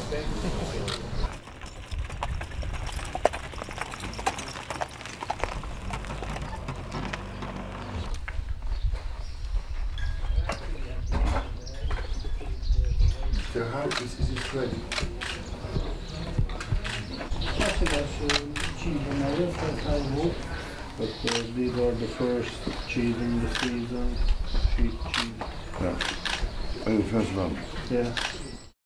So how is it ready? But these are the first cheese in the season, sheep cheese. Yeah. Oh, the first one? Yeah.